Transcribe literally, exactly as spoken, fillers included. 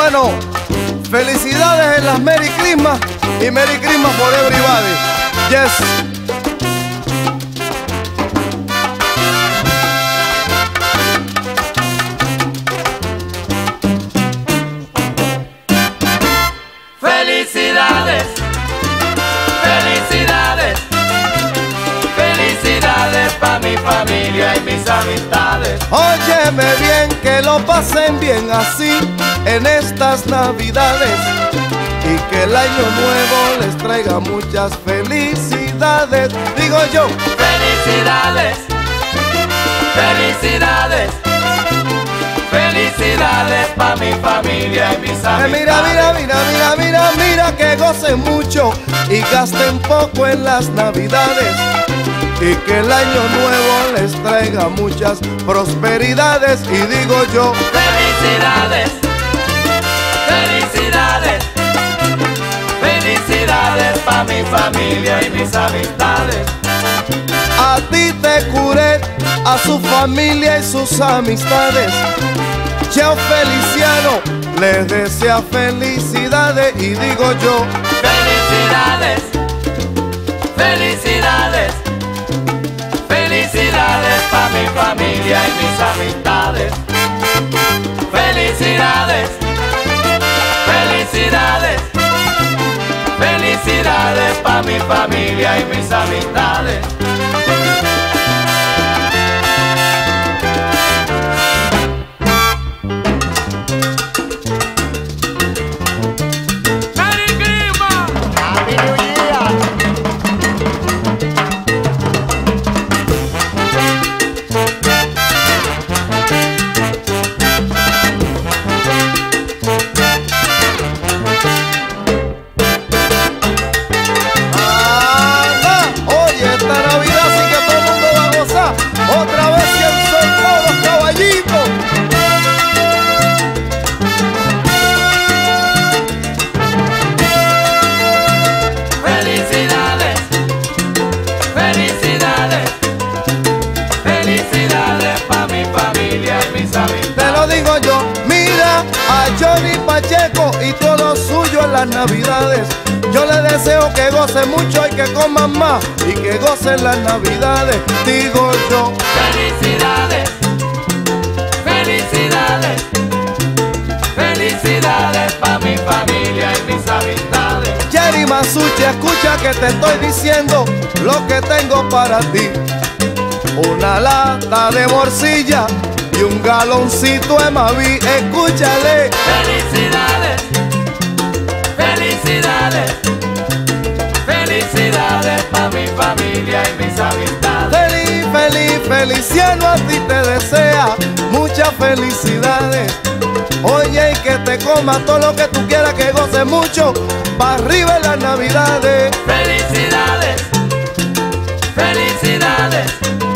Feliciano, felicidades en las Merry Christmas y Merry Christmas for everybody. Yes. Felicidades, felicidades, felicidades pa' mi familia y mis amistades. Óyeme bien, que lo pasen bien así en estas navidades y que el año nuevo les traiga muchas felicidades. Digo yo, felicidades, felicidades, felicidades pa' mi familia y mis amistades. Mira, mira, mira, mira, mira, mira, que gocen mucho y gasten poco en las navidades y que el año nuevo les traiga muchas prosperidades. Y digo yo, felicidades, felicidades, felicidades pa' mi familia y mis amistades. a ti te curé, a su familia y sus amistades. Cheo Feliciano les desea felicidades y digo yo, felicidades, felicidades, felicidades pa' mi familia y mis amistades. Felicidades, felicidades, felicidades pa' mi familia y mis amistades. Pacheco y todo suyo en las navidades. Yo les deseo que gocen mucho y que coman más y que gocen las navidades. Digo yo, felicidades, felicidades, felicidades pa' mi familia y mis amistades. Jerry Masucci, escucha que te estoy diciendo lo que tengo para ti. Una lata de morcilla y un galoncito de Maví, escúchale. Felicidades, felicidades, felicidades pa' mi familia y mis amistades. Feliz, feliz, Feliciano a ti te desea muchas felicidades. Oye, y que te comas todo lo que tú quieras, que goces mucho, pa' arriba en las navidades. Felicidades, felicidades,